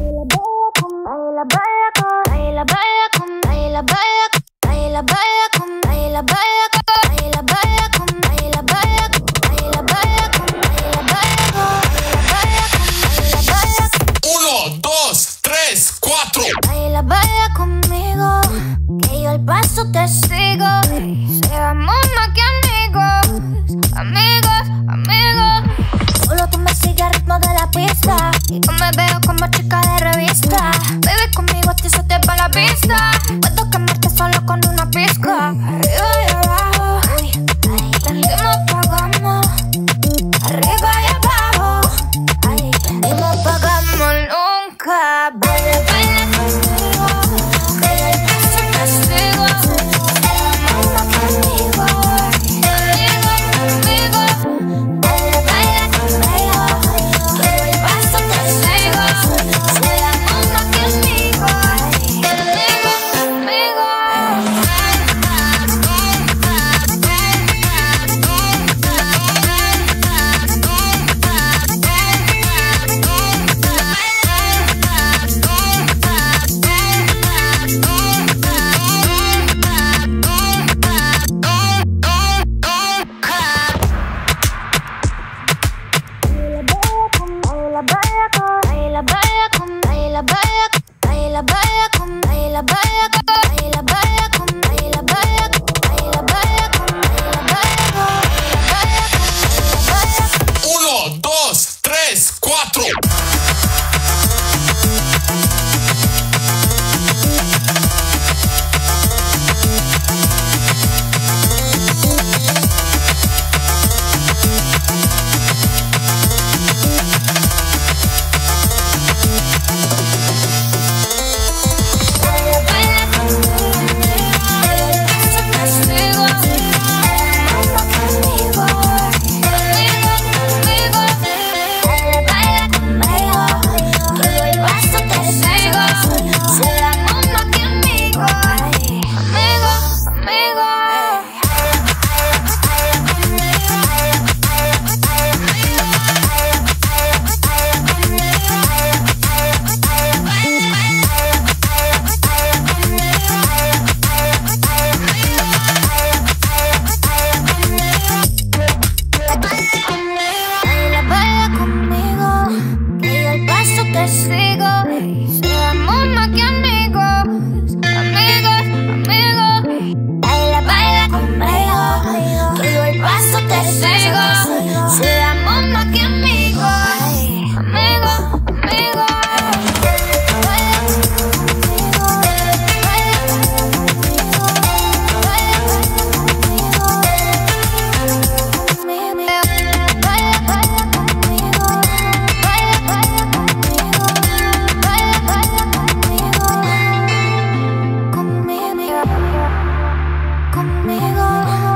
Baila, baila, baila, baila, baila, baila, baila, baila, baila, baila, baila, baila, baila, baila, baila, baila, baila. 1, 2, 3, 4. Baila, baila conmigo, que yo al paso te sigo. Seamos más que amigos, amigos, amigos. Solo tú me sigues al ritmo de la pista y yo me veo como chica de revista. Baby, conmigo a ti se te va la pista. Puedo quemarte solo con una pizca. Arriba y abajo, prendimos, apagamos. Arriba y abajo, y no apagamos nunca. Baila, baila conmigo, que yo el paso te sigo. Seamos más que amigos, amigos, amigos. Baila, baila conmigo, que yo el paso te sigo. Seamos más que amigos, amigos, amigos. Baila, baila con, baila, baila, baila, baila con, baila, baila, baila, baila con, baila, baila, baila, baila con, baila, baila, baila con. 1, 2, 3, 4. Te sigo, seamos más que amigos, amigos, amigos. Baila, baila conmigo, que yo el paso te sigo. Seamos más que amigos, amigos, amigos. Baila conmigo, baila conmigo, baila conmigo, baila, baila conmigo, baila, baila conmigo. Baila, baila conmigo, conmigo, conmigo.